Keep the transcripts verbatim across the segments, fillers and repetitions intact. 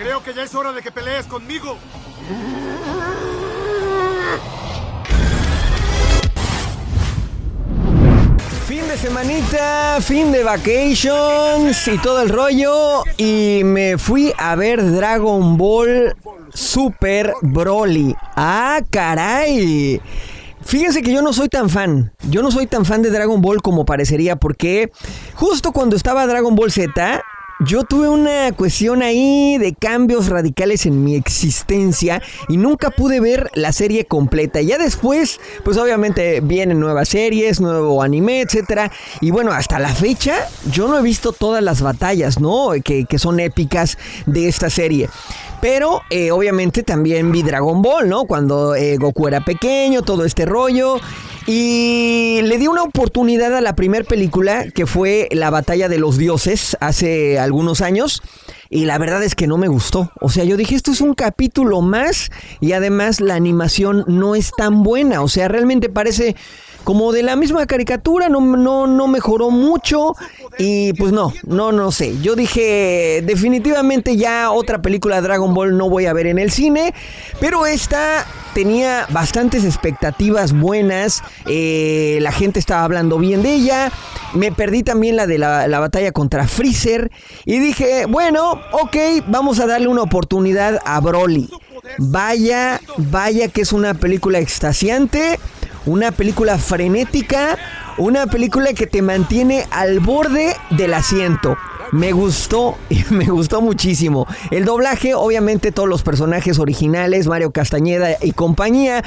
Creo que ya es hora de que pelees conmigo. Fin de semanita, fin de vacations y todo el rollo. Y me fui a ver Dragon Ball Super Broly. ¡Ah, caray! Fíjense que yo no soy tan fan. Yo no soy tan fan de Dragon Ball como parecería, porque justo cuando estaba Dragon Ball Z, yo tuve una cuestión ahí de cambios radicales en mi existencia y nunca pude ver la serie completa. Ya después, pues obviamente vienen nuevas series, nuevo anime, etcétera. Y bueno, hasta la fecha yo no he visto todas las batallas, ¿no? Que, que son épicas de esta serie. Pero eh, obviamente también vi Dragon Ball, ¿no? Cuando eh, Goku era pequeño, todo este rollo. Y le di una oportunidad a la primera película, que fue La Batalla de los Dioses, hace algunos años. Y la verdad es que no me gustó. O sea, yo dije, esto es un capítulo más. Y además la animación no es tan buena. O sea, realmente parece como de la misma caricatura. No, no, no mejoró mucho. Y pues no, no, no sé. Yo dije, definitivamente ya otra película de Dragon Ball no voy a ver en el cine. Pero esta tenía bastantes expectativas buenas. Eh, la gente estaba hablando bien de ella. Me perdí también la de la, la batalla contra Freezer. Y dije, bueno, ok, vamos a darle una oportunidad a Broly. Vaya, vaya que es una película extasiante. Una película frenética. Una película que te mantiene al borde del asiento. Me gustó, me gustó muchísimo. El doblaje, obviamente todos los personajes originales, Mario Castañeda y compañía.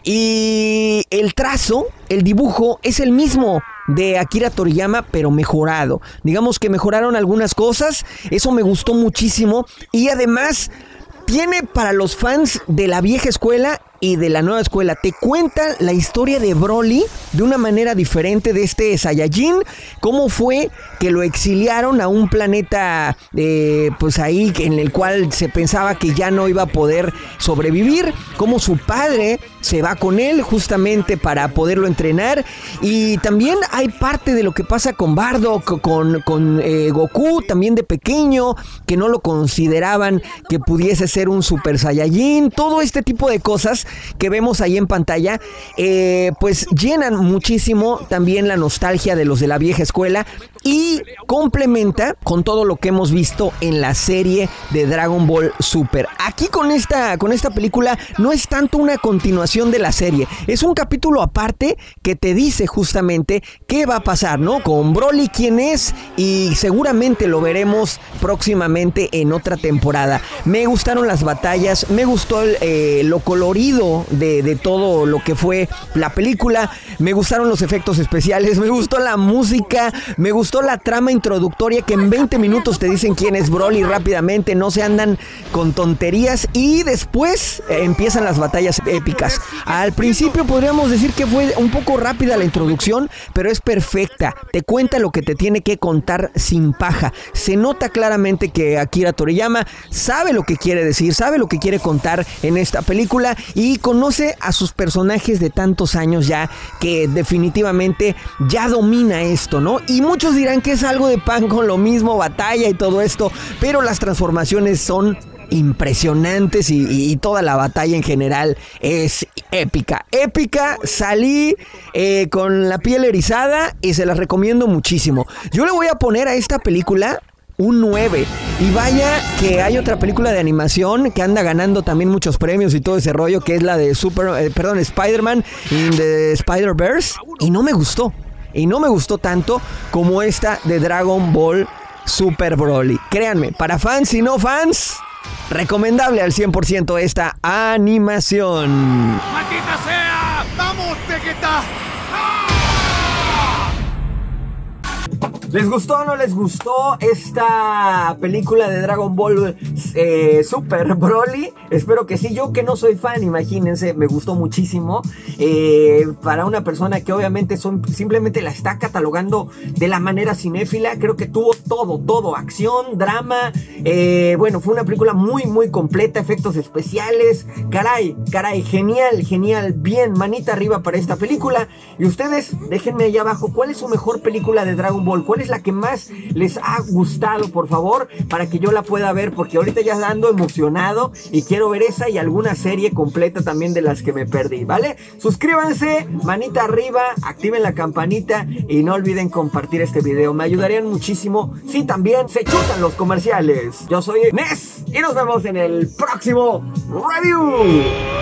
Y el trazo, el dibujo es el mismo de Akira Toriyama, pero mejorado. Digamos que mejoraron algunas cosas, eso me gustó muchísimo. Y además tiene para los fans de la vieja escuela y de la nueva escuela. Te cuenta la historia de Broly de una manera diferente, de este Saiyajin. Cómo fue que lo exiliaron a un planeta, eh, pues ahí, en el cual se pensaba que ya no iba a poder sobrevivir. Cómo su padre se va con él justamente para poderlo entrenar. Y también hay parte de lo que pasa con Bardock, con, con eh, Goku, también de pequeño, que no lo consideraban que pudiese ser un Super Saiyajin. Todo este tipo de cosas que vemos ahí en pantalla, eh, pues llenan muchísimo también la nostalgia de los de la vieja escuela y complementa con todo lo que hemos visto en la serie de Dragon Ball Super. Aquí con esta, con esta película no es tanto una continuación de la serie, es un capítulo aparte que te dice justamente qué va a pasar, ¿no? Con Broly, quién es, y seguramente lo veremos próximamente en otra temporada. Me gustaron las batallas, me gustó el, eh, lo colorido De, de todo lo que fue la película. Me gustaron los efectos especiales, me gustó la música, me gustó la trama introductoria, que en veinte minutos te dicen quién es Broly rápidamente, no se andan con tonterías, y después eh, empiezan las batallas épicas. Al principio podríamos decir que fue un poco rápida la introducción, pero es perfecta, te cuenta lo que te tiene que contar sin paja. Se nota claramente que Akira Toriyama sabe lo que quiere decir, sabe lo que quiere contar en esta película, y conoce a sus personajes de tantos años ya, que definitivamente ya domina esto, ¿no? Y muchos dirán que es algo de pan con lo mismo, batalla y todo esto, pero las transformaciones son impresionantes y, y toda la batalla en general es épica. Épica, salí eh, con la piel erizada y se las recomiendo muchísimo. Yo le voy a poner a esta película un nueve. Y vaya que hay otra película de animación que anda ganando también muchos premios y todo ese rollo, que es la de Super, eh, perdón, Spider-Man in the Spider-Verse, y no me gustó. Y no me gustó tanto como esta de Dragon Ball Super Broly. Créanme, para fans y no fans, recomendable al cien por ciento esta animación. ¡Maldita sea! ¡Vamos, Vegeta! ¿Les gustó o no les gustó esta película de Dragon Ball eh, Super Broly? Espero que sí. Yo que no soy fan, imagínense, me gustó muchísimo. Eh, para una persona que obviamente son, simplemente la está catalogando de la manera cinéfila, creo que tuvo todo, todo. Acción, drama. Eh, bueno, fue una película muy, muy completa. Efectos especiales. Caray, caray, genial, genial. Bien, manita arriba para esta película. Y ustedes, déjenme allá abajo, ¿cuál es su mejor película de Dragon Ball? ¿Cuál es la que más les ha gustado, por favor, para que yo la pueda ver, porque ahorita ya ando emocionado y quiero ver esa y alguna serie completa también de las que me perdí, ¿vale? Suscríbanse, manita arriba, activen la campanita y no olviden compartir este video, me ayudarían muchísimo si también se chutan los comerciales. Yo soy Ness y nos vemos en el próximo review.